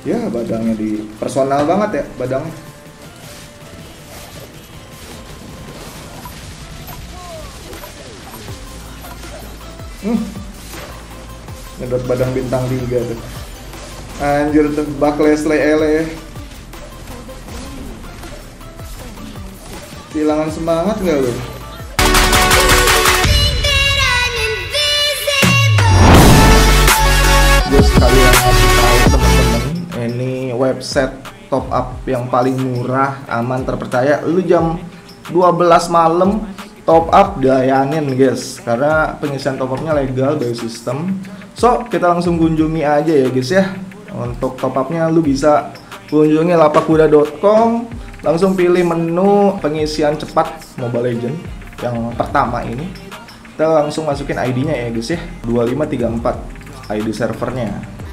Ya, badangnya di personal banget ya, badang. Ngedot badang bintang 3 tuh. Anjir tuh, bak Leslie ele. Kehilangan semangat nggak lu? Gue sekalian ngasih tahu temen-temen, ini website top up yang paling murah, aman, terpercaya. Lu jam 12 malam top up dilayanin guys, karena pengisian top upnya legal by system. So kita langsung kunjungi aja ya guys ya. Untuk top upnya lu bisa kunjungi lapakkuda.com, langsung pilih menu pengisian cepat Mobile Legends yang pertama ini. Kita langsung masukin ID-nya ya guys ya, 2534 ID servernya.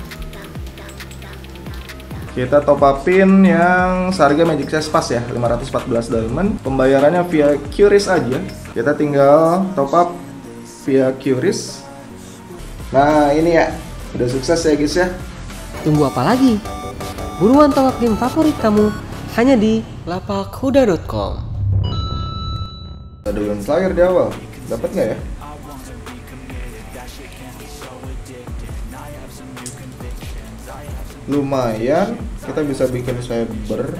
Kita top upin yang seharga Magic Chess Pass ya, 514 diamond. Pembayarannya via QRIS aja. Kita tinggal top up via QRIS. Nah ini ya, udah sukses ya guys ya. Tunggu apa lagi? Buruan top up game favorit kamu hanya di lapakkuda.com. Ada Ion Slayer di awal, dapat nggak ya? Lumayan, kita bisa bikin cyber.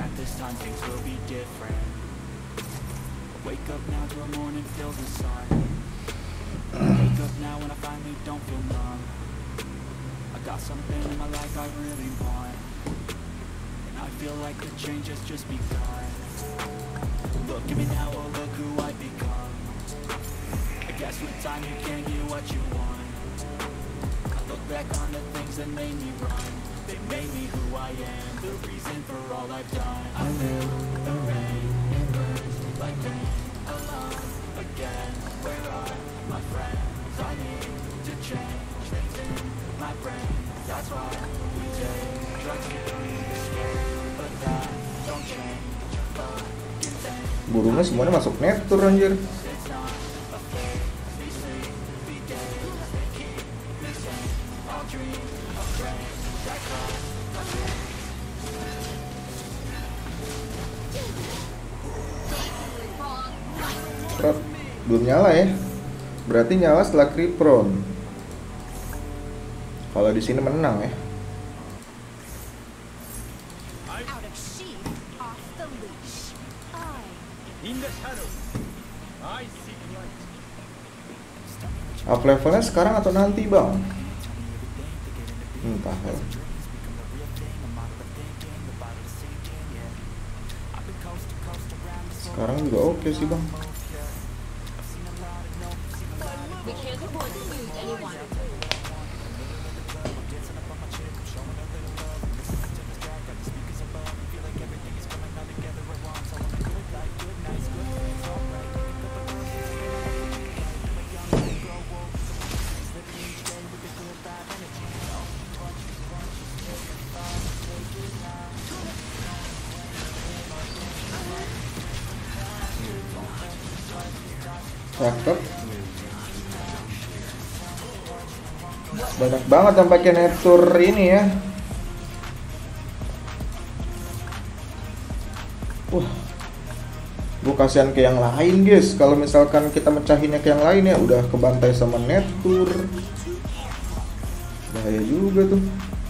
They made me who I am, the reason for all I've done. I feel the rain, it burns like rain, alone, again. Where are my friends? I need to change things in my brain. That's why we take drugs to escape, but that don't change a fucking thing. Burungnya semuanya masuk netur anjir. It's not a fake, we sleep, we day, they keep me sane. I'll dream of rain. Belum nyala ya, berarti nyala setelah Kripron. Kalau di sini menang ya. Up levelnya sekarang atau nanti bang? Entah ya. Sekarang juga oke sih bang. Cakep. Banyak banget yang pakai netur ini ya. Gue kasihan ke yang lain guys. Kalau misalkan kita mecahinnya ke yang lain ya udah kebantai sama netur. Bahaya juga tuh.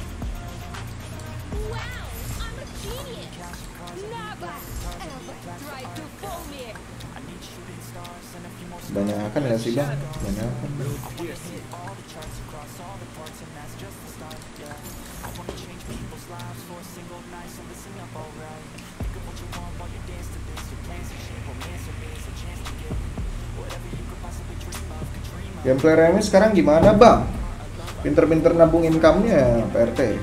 Banyakan ya sih bang, banyakan. Gameplay Remy sekarang gimana bang? Pinter-pinter nabung income-nya PRT.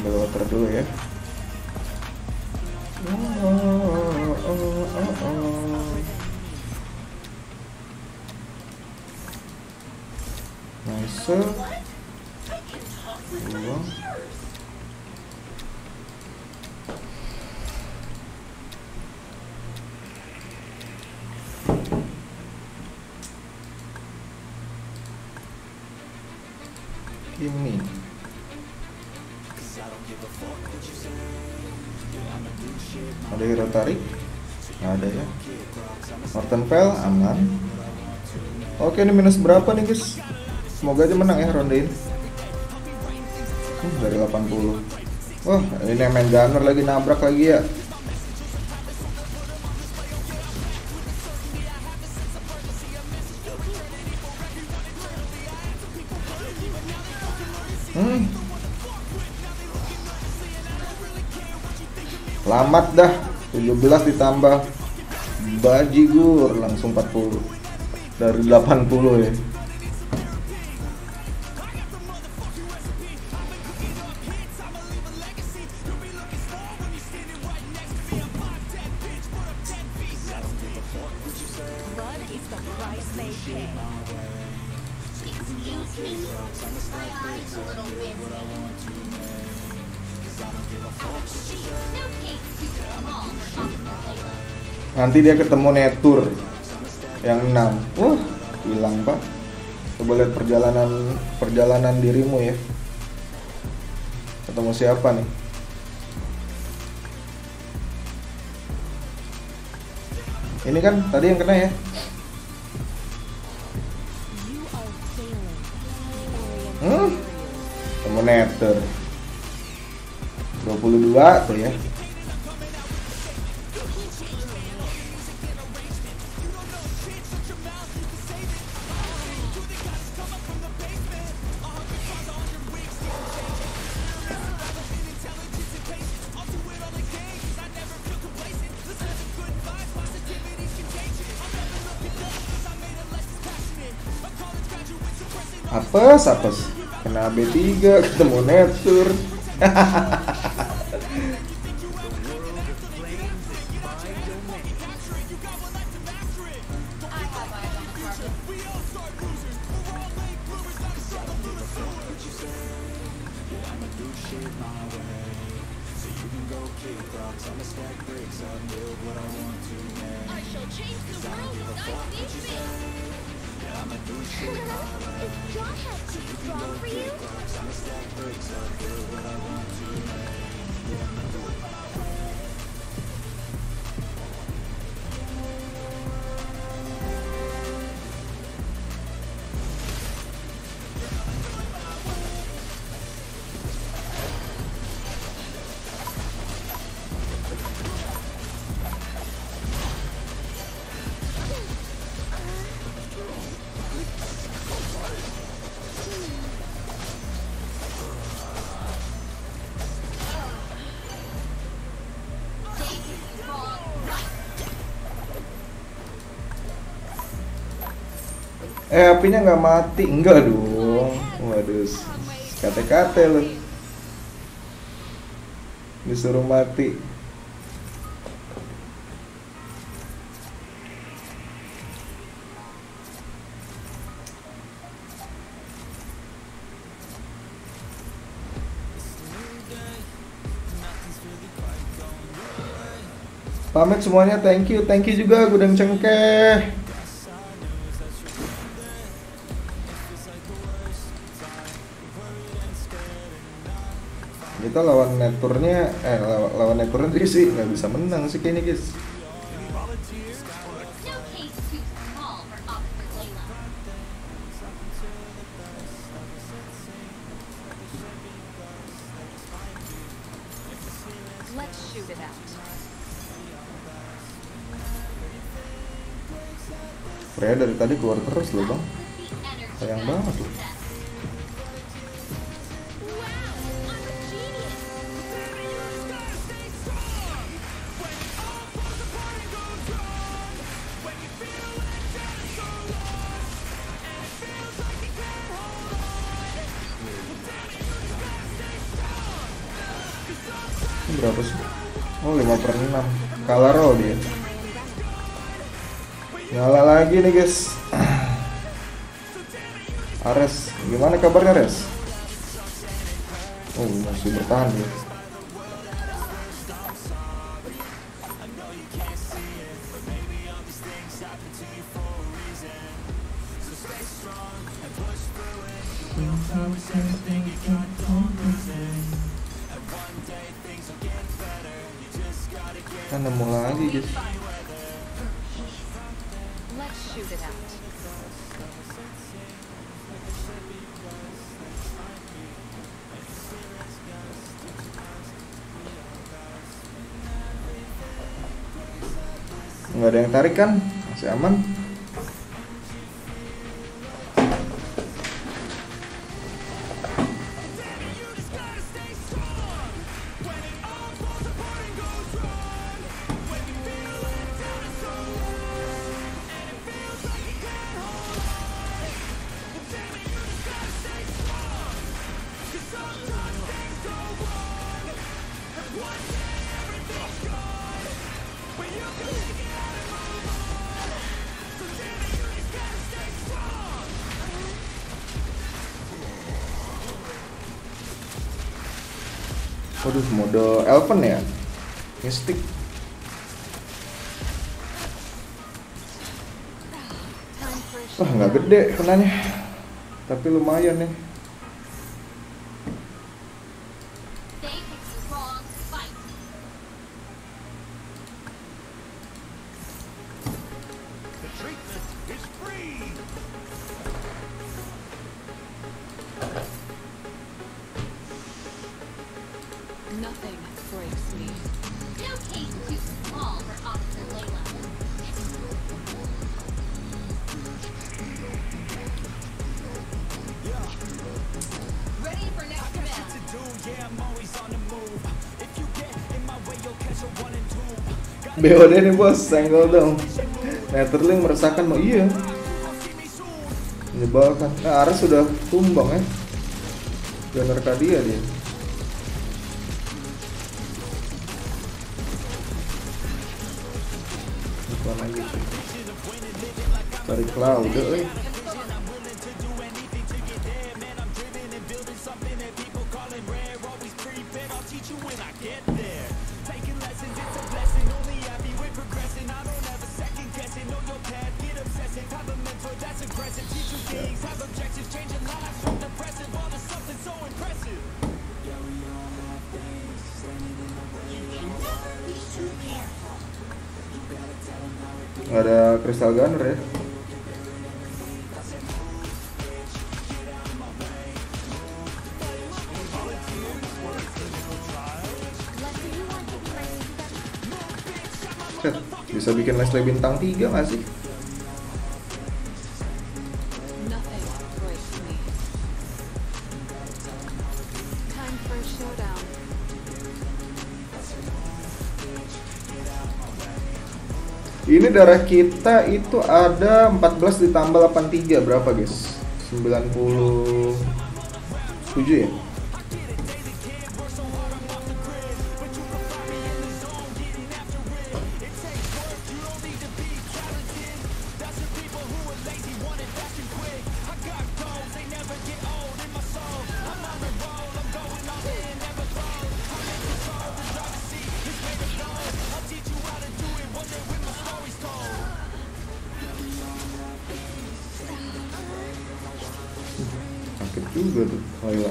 Ambil water dulu ya. Nice. Buang. Ini ada hero tarik? Nggak ada ya. Mortenfell aman. Oke, ini minus berapa nih guys? Semoga aja menang ya ronde ini. Dari 80. Wah, ini yang main gunner lagi nabrak lagi ya. Selamat dah, 17 ditambah bajigur langsung 40 dari 80 ya. Nanti dia ketemu Netur yang 6. Wah, hilang pak. Coba lihat perjalanan dirimu ya. Ketemu siapa nih? Ini kan tadi yang kena ya. Ketemu Netur 22 tuh ya. Apes kena B3 ketemu Netur. Apinya nggak mati, enggak dong. Waduh, kate-kate loh. Disuruh mati. Pamit semuanya, thank you juga Gudang Cengkeh. Kita lawan Neturnya, lawan Neturnya sih nggak bisa menang sih kayaknya guys. Freya dari tadi keluar terus loh bang, sayang banget loh. Ini berapa sih? Oh 5/6. Kalah roll dia. Nyala lagi nih guys. Ares, gimana kabarnya Ares? Oh masih bertahan ya. Kita nemu lagi guys. Let's shoot it out. Nggak ada yang tarik kan? Masih aman. Waduh, mode Elven ya, Mystic. Wah, nggak gede kenanya, tapi lumayan nih. They picked the wrong fight. The treatment is free. Nothing breaks me. No cage too small for Officer Layla. Ready for next command. BOD nih bos, senggol dong. Netherling meresahkan mau iya. Menyebalkan. Nah, Ares sudah tumbang ya. Udah Arcadia dia. Bukan lagi sih. Tarik Cloud euy. Nggak ada Crystal Gunner ya. Set, bisa bikin Leslie bintang 3 nggak sih? Nothing breaks me. Time for a showdown. Ini darah kita itu ada 14 ditambah 83 berapa guys? 97 ya? Sakit juga tuh Layla.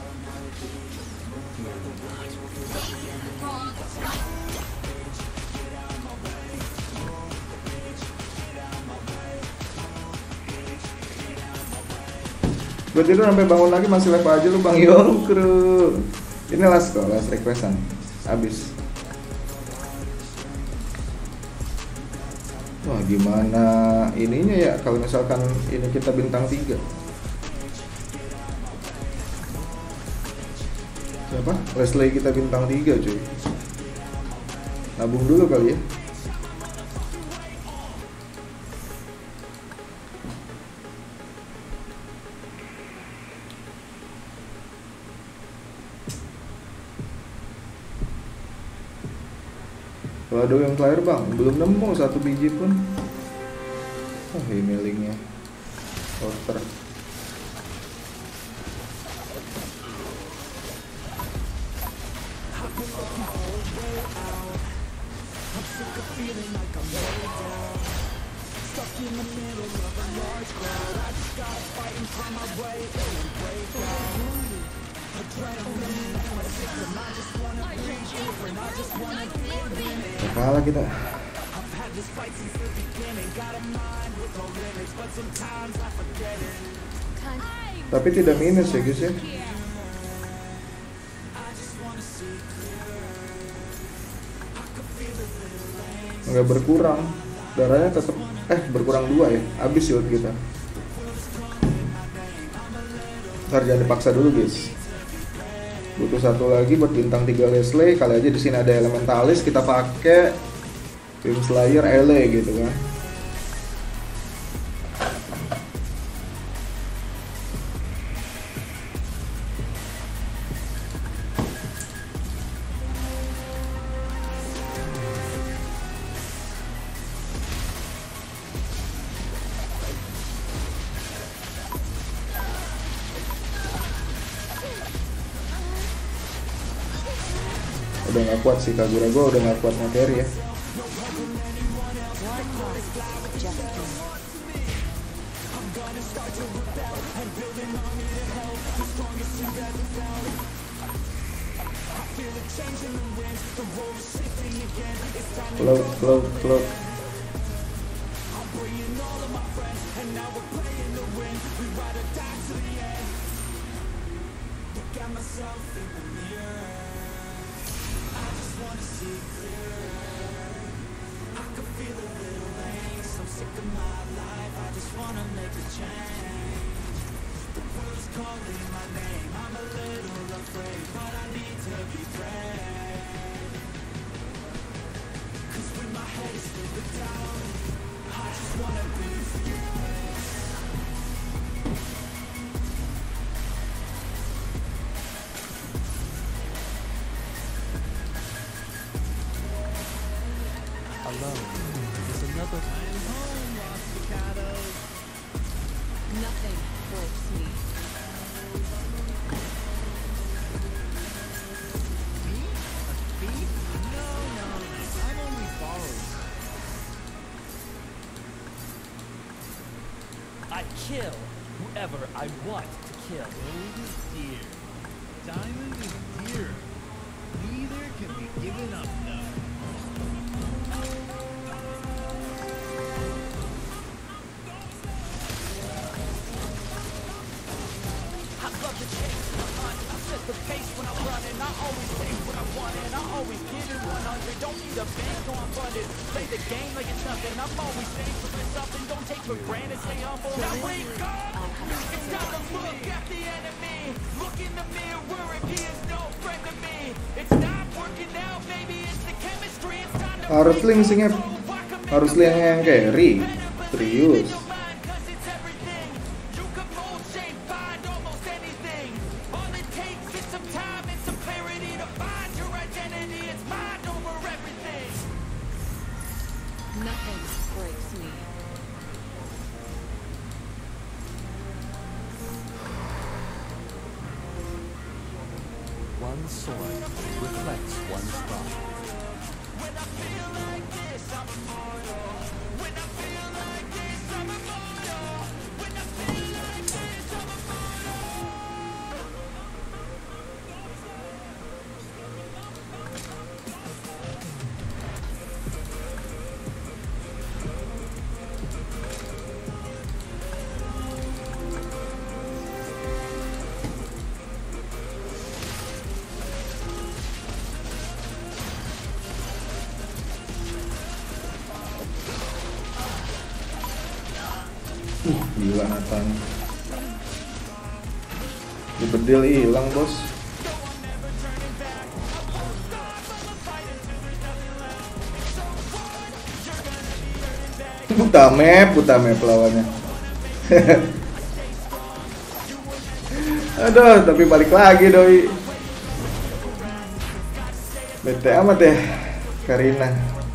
Gue tidur sampai bangun lagi masih live aja lu Bang Yongkru. Ini last kok, last requestan. Abis. Wah gimana ininya ya kalau misalkan ini kita bintang 3. Siapa? Leslie kita bintang 3 cuy. Nabung dulu kali ya. Kalau ada yang flyer bang, belum nemu satu biji pun. Oh ini linknya. Order. Kalah kita. Tapi tidak minus ya guys ya. Nggak berkurang. Darahnya tetap berkurang 2 ya. Habis shield kita. Ntar jangan dipaksa dulu guys. Butuh satu lagi buat bintang 3 Leslie. Kali aja di sini ada Elementalis, kita pakai Beam Slayer Ele gitu kan. Udah gak kuat sih Kagura, gue udah gak kuat materi ya. Float. Nothing breaks me. I kill whoever I want to kill. Gold is dear. Diamond is dear. Neither can be given up now. I love the chase, I set the pace when I'm running. I always take what I want and I always give it 100. Don't need a bank, so I'm funded. Play the game like it's nothing. I'm always thankful for something. Don't take for granted, stay humble. Now wake up! It's time to look at the enemy. Look in the mirror if he is no friend to me. It's not working out, maybe it's the chemistry. It's time to Harusly misinya, harusly yang carry. Serius. Nothing breaks me. One sword reflects one's thought. When I feel like this, I'm immortal. When I feel like this, I'm immortal. When I feel like this, I'm Gila Nathan. Di bedil hilang bos. Puta map lawannya. Aduh, tapi balik lagi doi. Bete amat ya Karina.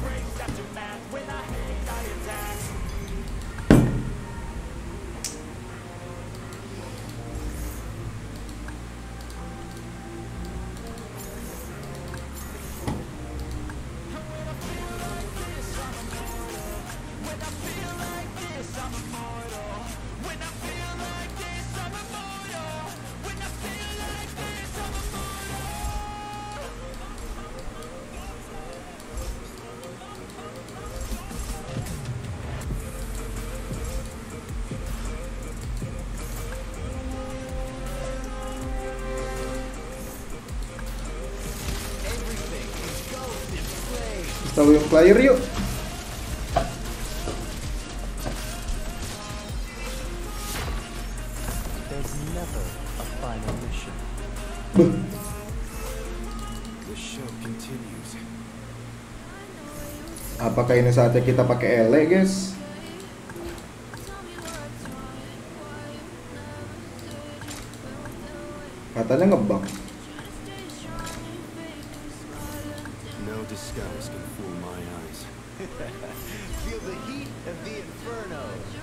Selalu yang player yuk. There's never a final mission. Buh. The show continues. Apakah ini saatnya kita pakai ele, guys? Katanya ngebug. No disguise can fool my eyes. Feel the heat of the inferno.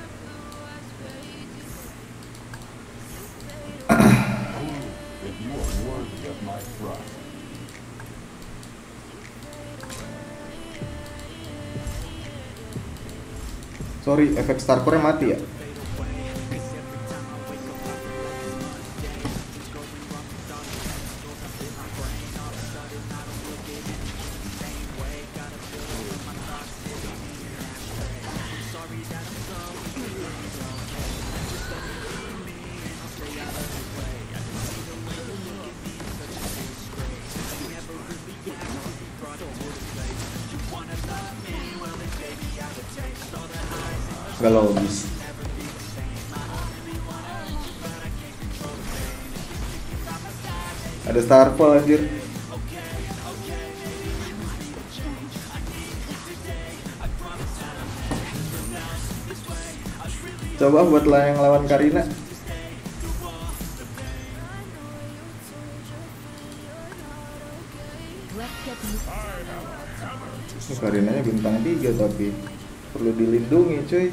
If you are worthy of my trust. Sorry, efek Starcore mati ya. Gak logis. Ada Starfall anjir. Coba buat yang lawan Karina. Karinanya bintang 3 tapi perlu dilindungi cuy.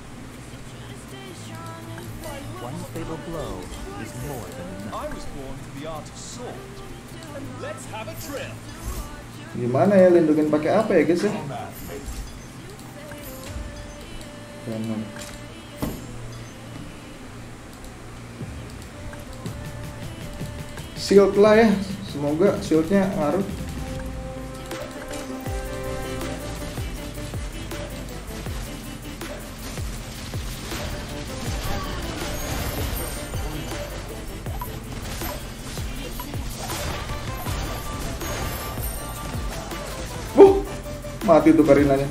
One fatal blow is more than enough. I was born for the art of sword. And let's have a trip. Gimana ya lindungin pakai apa ya guys ya? Jangan. Shield lah ya. Semoga shieldnya ngaruh. Mati tuh Karinanya.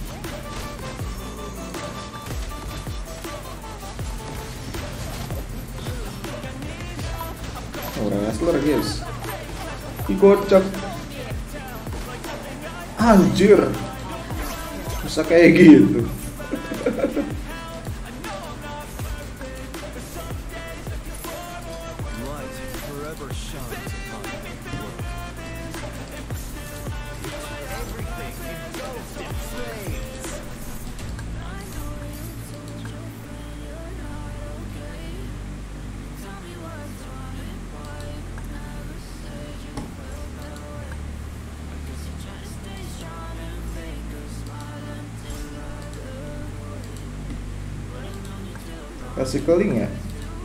Oh, wrestler guys. Digocok. Anjir. Bisa kayak gitu. Light forever shines upon the world. Everything engulfed in flames. Kasih keling ya.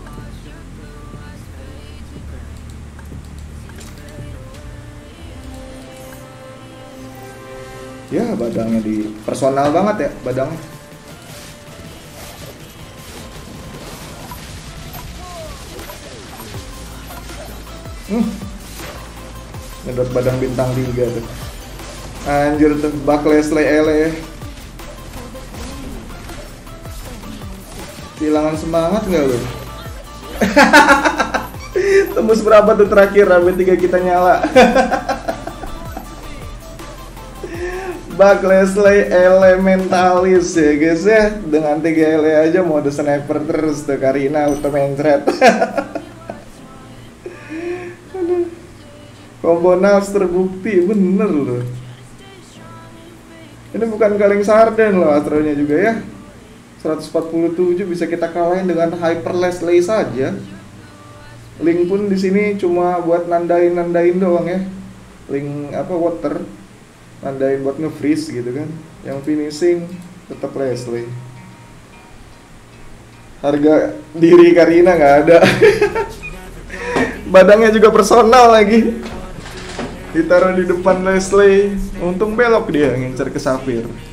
Ya badangnya di personal banget ya badang. Ngedot badang bintang 3 tuh. Anjir tuh bak Leslie ele. Kehilangan semangat nggak lu? Tembus berapa tuh terakhir AB3 kita nyala. Bak Leslie Elementalis ya guys ya. Dengan 3 ele aja mode sniper terus tuh Karina auto mencret. Combo Nals terbukti bener loh. Ini bukan kaleng sarden loh astronya juga ya. 147 bisa kita kalahin dengan Hyper Leslie saja. Link pun di sini cuma buat nandain doang ya. Link apa water. Nandain buat nge-freeze gitu kan. Yang finishing tetap Leslie. Harga diri Karina nggak ada. Badangnya juga personal lagi. Ditaruh di depan Leslie. Untung belok dia ngincer ke Sapphire.